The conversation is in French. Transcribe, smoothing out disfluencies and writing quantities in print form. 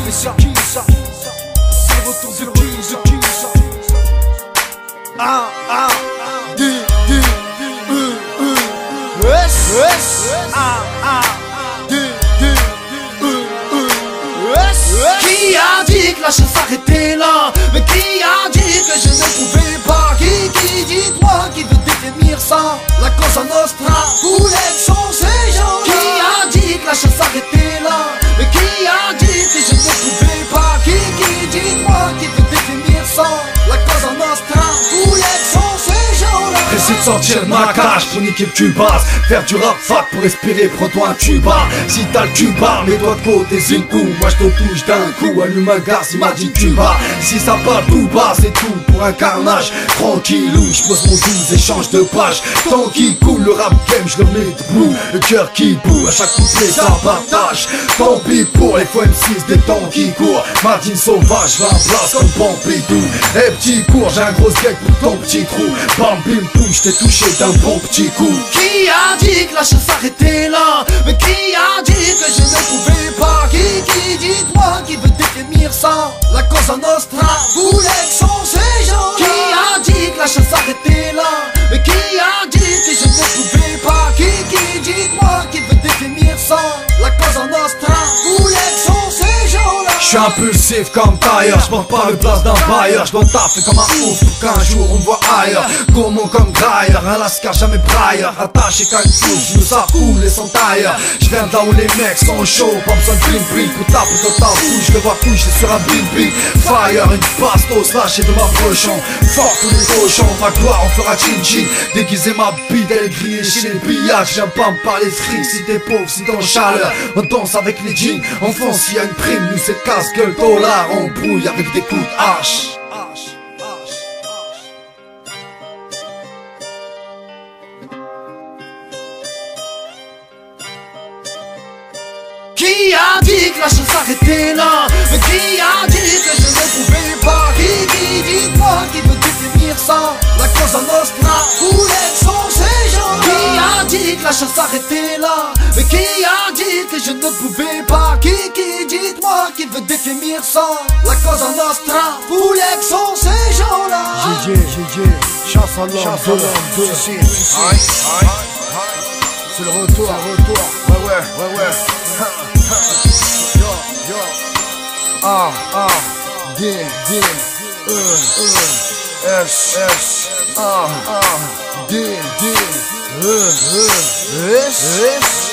Mais c'est qui ça? C'est le retour de qui ça? D, S, D, S. Qui a dit que la chasse s'arrêtait là? Mais qui a dit que je ne pouvais pas? Qui dites-moi, qui veut définir ça? La Cosa Nostra, tous les sont ces gens. Qui a dit que la chasse s'arrêtait là? Mais qui a dit que je ne pouvais pas? Qui dites-moi, qui veut définir ça? La Cosa Nostra, tous les sont ces gens-là. J'essaie de sortir de ma cage pour niquer le cubas. Faire du rap fat pour respirer, prends-toi un tuba. Si t'as le tuba, mets-toi de côté, c'est une coup. Moi je te touche d'un coup, allume un gaz, imagine Cuba. Si ça parle tout bas, c'est tout pour un carnage. Tranquillou, je pose mon 12 et change de page. Tant qu'il coule, le rap game, je le mets debout. Le cœur qui boue, à chaque couplet ça partage. Tant pis pour les M6 des temps qui courent. Martine sauvage, 20 places comme Pompidou. Eh petit cours, j'ai un gros gag pour ton petit trou. Bam bim boum, je t'ai touché d'un bon petit coup. Qui a dit que la chasse s'arrêtait là? Mais qui a dit que je ne pouvais pas? Qui dites-moi, qui veut définir ça? La Cosa Nostra, vous les sont ces gens. Qui a dit que la chasse s'arrêtait là? Mais qui a dit que je ne pouvais pas? Qui dites-moi, qui veut définir ça? La Cosa Nostra, vous les sont ces gens-là. J'suis impulsif comme tailleur, j'porte pas le place d'un bailleur. J'dois taffer comme un ouf pour qu'un jour on me voit ailleurs. Gourmand comme grailleur, un lascar jamais brailleur. Attaché qu'à une touche, j'me ça coule et sans tailleur. J'viens de là où les mecs sont chauds, pas besoin de bling pour taper dans ta bouche. Je vois coucher sur un bling. Fire, une bastos lâchée de ma brochon. Fort tous les cochons, ma gloire on fera chin-chin. Déguiser ma bide, elle est grillée chez les pillages. J'aime pas me parler de fric, si t'es pauvre, si t'es en chaleur. On danse avec les jeans, en France s'il y a une prime, nous c'est casse-gueule, dollar, on brouille avec des coups de hache. Qui a dit que la chasse s'arrêtait là? Mais qui a dit que je ne pouvais pas? Qui dites-moi, qui veut définir ça? La Cosa Nostra, vous les sont ces gens. Qui a dit que la chasse s'arrêtait là? Mais qui a dit que je ne pouvais pas? Qui dites-moi, qui veut définir ça? La Cosa Nostra, vous les sont ces gens-là. GG, chasse à l'homme 2. C'est le retour. Ouais. D, S, D, S.